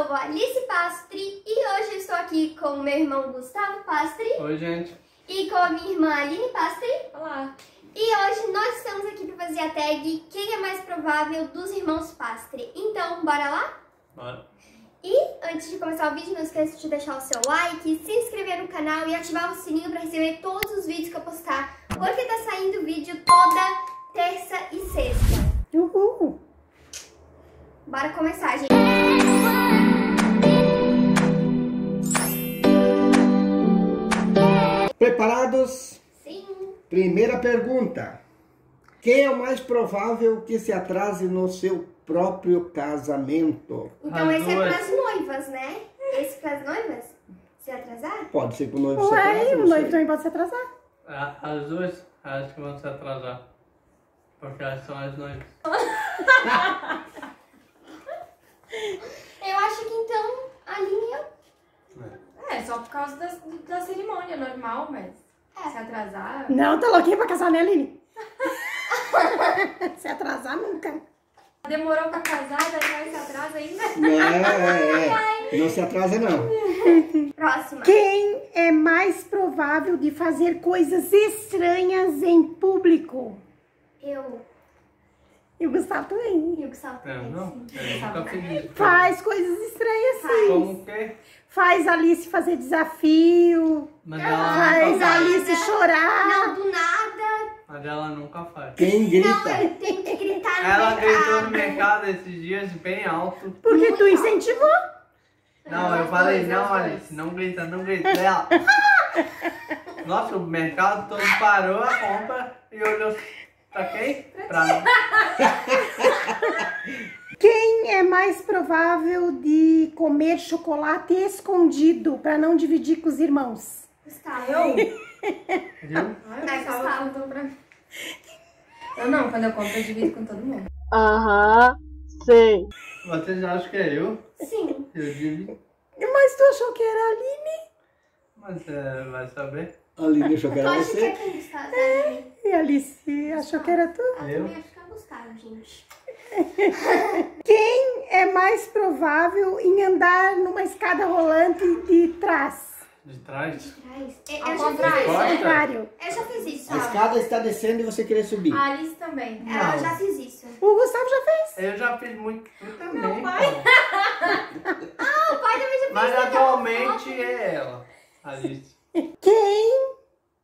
sou a Alice Pastri e hoje estou aqui com o meu irmão Gustavo Pastri. Oi, gente. E com a minha irmã Aline Pastri. Olá. E hoje nós estamos aqui para fazer a tag Quem é mais provável dos irmãos Pastri. Então, bora lá? Bora. E antes de começar o vídeo, não esqueça de deixar o seu like, se inscrever no canal e ativar o sininho para receber todos os vídeos que eu postar, porque tá saindo vídeo toda terça e sexta. Uhul. Bora começar, gente. Preparados? Sim. Primeira pergunta. Quem é o mais provável que se atrase no seu próprio casamento? Então As esse é duas. pras noivas, né? Esse pras noivas? Se atrasar? Pode ser que o noivo se Ué, atrase, o não noivo sei. também pode se atrasar. As duas acho que vão se atrasar. Porque elas são as noivas. Eu acho que então a linha... É, só por causa da cerimônia normal, mas se atrasar... Não, tá louquinha pra casar, né, Aline? Se atrasar nunca. Demorou pra casar, daí vai se atrasa ainda. Não se atrasa, não. Próxima. Quem é mais provável de fazer coisas estranhas em público? Eu. E o Gustavo também. E o Gustavo Eu também, não? sim. Eu nunca fiz isso. Faz coisas estranhas, sim. Como o quê? Faz a Alice fazer desafio. Mas ela Faz nunca a faz. Alice chorar. Não, do nada. Mas ela nunca faz. Quem Não, grita? eu tenho que gritar no Ela gritou no mercado. mercado esses dias bem alto. Porque tu incentivou. Não, eu falei, não, Alice, não grita, não grita. Ela. Nossa, o mercado todo parou a compra e olhou pra quem? Pra mim. Quem é mais provável de comer chocolate escondido para não dividir com os irmãos? Gustavo. Viu? Gustavo. Eu não, quando eu compro eu divido com todo mundo. Aham, sei. Vocês acham que é eu? Sim. Eu digo. Mas tu achou que era a Aline? Mas vai saber. Ali deixou que Tu era acha que é você. quem, Gustavo? E a Alice achou que era tu? Eu Eu? também acho que é o Gustavo, gente. Quem é mais provável em andar numa escada rolante de trás? De trás? Eu Ao já contrário. fiz Ao Gosta? contrário. isso. Eu já fiz isso. A escada está descendo e você querer subir. A Alice também. Eu já fiz isso. O Gustavo já fez. Eu já fiz muito também. Meu pai. O pai também já fez. Mas atualmente é ela, Alice. Quem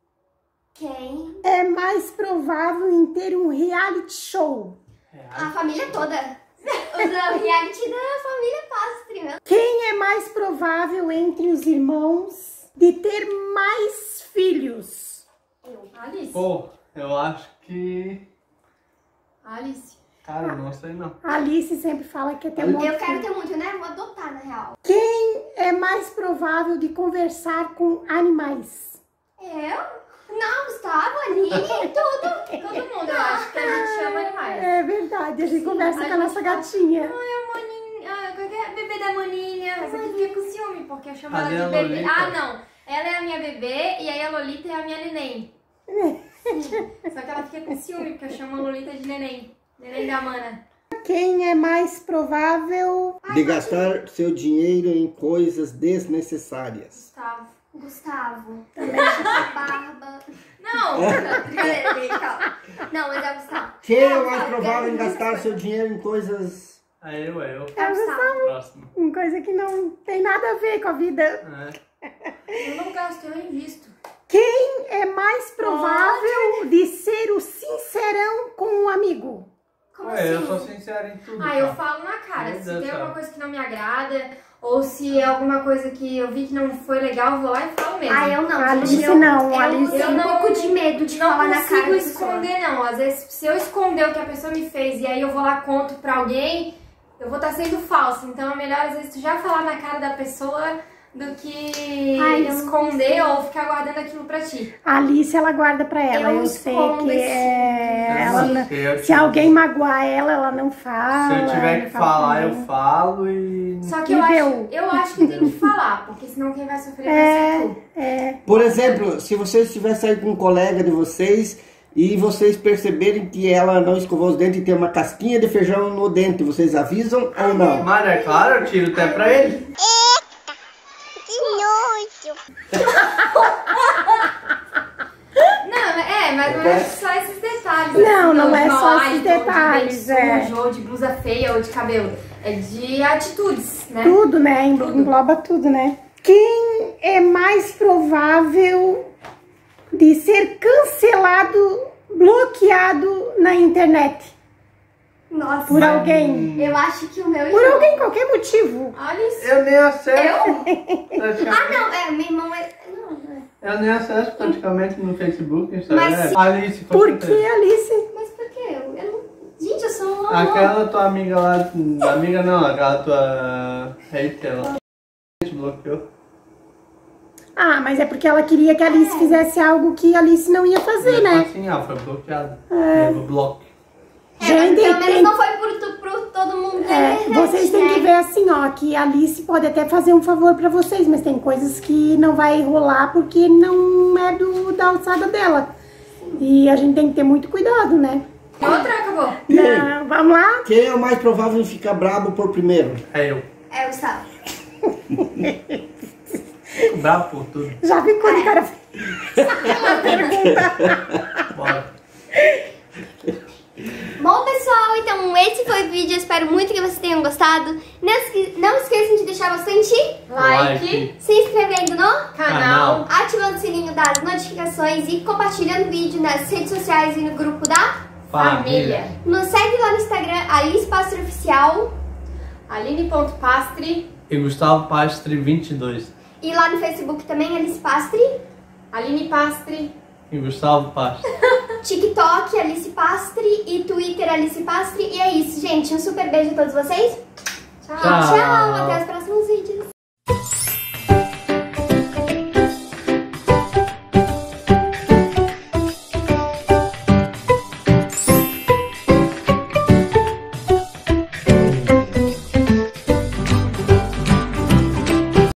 Quem? é mais provável em ter um reality show? A família toda. O reality da família Pastri, né? Quem é mais provável entre os irmãos de ter mais filhos? A Alice. Pô, eu acho que... A Alice. Cara, eu não sei não. A Alice sempre fala que quer ter um monte Eu de quero filho. ter muito, né? Vou adotar, na real. Quem é mais provável de conversar com animais? Eu? Não, Gustavo, Aline, tudo. Todo mundo, eu acho que a gente chama animais. É verdade, a gente conversa com a nossa gatinha. Ai, a Moninha. Qual que é? Bebê da Moninha. Essa aqui fica com ciúme, porque eu chamo Cadê ela a de bebê. Lolita? Ah, não. Ela é a minha bebê e aí a Lolita é a minha neném. Só que ela fica com ciúme, porque eu chamo a Lolita de neném. Neném da mana. Quem é mais provável? De gastar seu dinheiro em coisas desnecessárias. Gustavo. Também. Barba. Não! Brincadeira, gente, calma. Não, mas é o Gustavo. Quem é mais provável em gastar seu dinheiro em coisas... É eu. É o Gustavo. Próximo. Uma coisa que não tem nada a ver com a vida. É. Eu não gasto, eu invisto. Quem é mais provável de ser o sincerão com um amigo? Como Ué, eu assim? sou sincero em tudo. Ah, eu tá? falo na cara. Meu Se Deus tem do céu. alguma coisa que não me agrada, ou se é alguma coisa que eu vi que não foi legal, eu vou lá e falo mesmo. Ah, eu não. Alice gente, eu, não, eu Alice tenho um não- pouco de medo de Não falar na cara consigo da pessoa. esconder, não. Às vezes, se eu esconder o que a pessoa me fez e aí eu vou lá conto pra alguém, eu vou estar sendo falsa. Então é melhor, às vezes, tu já falar na cara da pessoa do que Ai, eu não esconder ou ficar guardando aquilo pra ti. A Alice, ela guarda pra ela. Eu Eu sei escondo que esse ela Eu não- sei, eu se sei. alguém magoar ela, ela não fala. Se eu tiver não que fala falar, também. eu falo e... Só que E eu deu. acho que tem que falar, porque senão quem vai sofrer vai ser tu. Por exemplo, se vocês estiverem saindo com um colega de vocês e vocês perceberem que ela não escovou os dentes e tem uma casquinha de feijão no dente, vocês avisam ou não? Mas é claro, eu tiro até pra ele. Mas não é só esses detalhes. Não, assim, não é só hálito, esses detalhes, de dente sujo, ou de blusa feia, ou de cabelo. É de atitudes, né? Tudo, né? Engloba tudo, né? Quem é mais provável de ser cancelado, bloqueado na internet? Nossa. Por alguém. Eu acho que o meu Por irmão... alguém, qualquer motivo. Olha isso. Eu nem acesso. Ah, não, meu irmão é... Não, Eu nem acesso praticamente no Facebook, Instagram. Mas se- Alice, com Por certeza. que, Alice? mas por quê? Eu não... Gente, eu sou uma... Aquela tua amiga lá, amiga não, aquela tua hater lá, te bloqueou. Ah, mas é porque ela queria que a Alice fizesse algo que a Alice não ia fazer, né? Assim, foi bloqueado. No bloco. Gente, pelo menos tem- não foi por todo mundo da internet, vocês têm né? que ver assim, ó, que a Alice pode até fazer um favor pra vocês, mas tem coisas que não vai rolar porque não é da alçada dela. E a gente tem que ter muito cuidado, né? Outra acabou. Não, vamos lá? Quem é o mais provável em ficar brabo por primeiro? É eu. É, Gustavo. Fico bravo por tudo. Já ficou de cara. Bora. Bom, pessoal, então esse foi o vídeo. Eu espero muito que vocês tenham gostado. Não esqueçam de deixar bastante Like, se inscrevendo no canal. ativando o sininho das notificações e compartilhando o vídeo nas redes sociais e no grupo da Família. Nos segue lá no Instagram, Alice Pastre Oficial, Aline.Pastre. E Gustavo Pastre 22. e lá no Facebook também, Alice Pastre, Aline Pastre. E Gustavo Pastre. TikTok, Alice Pastre e Twitter, Alice Pastre. E é isso, gente. Um super beijo a todos vocês. Tchau. Tchau. Tchau, até os próximos vídeos.